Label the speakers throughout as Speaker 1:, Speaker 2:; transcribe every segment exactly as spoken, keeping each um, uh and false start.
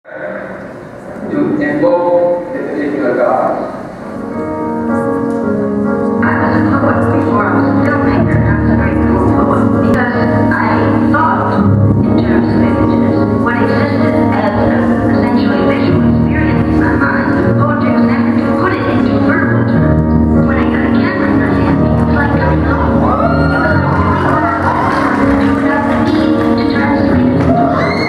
Speaker 1: To invoke the particular God.
Speaker 2: I was a poet before I was a filmmaker, and I was a very cool poet because I thought in terms of images. What existed as a, essentially a visual experience in my mind, poetry was an effort to put it into verbal terms. When I got a camera in my hand, it was like coming home. It was only without the need to translate it into verbal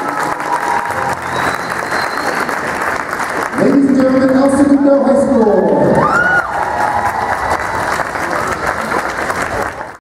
Speaker 3: Segundo High School.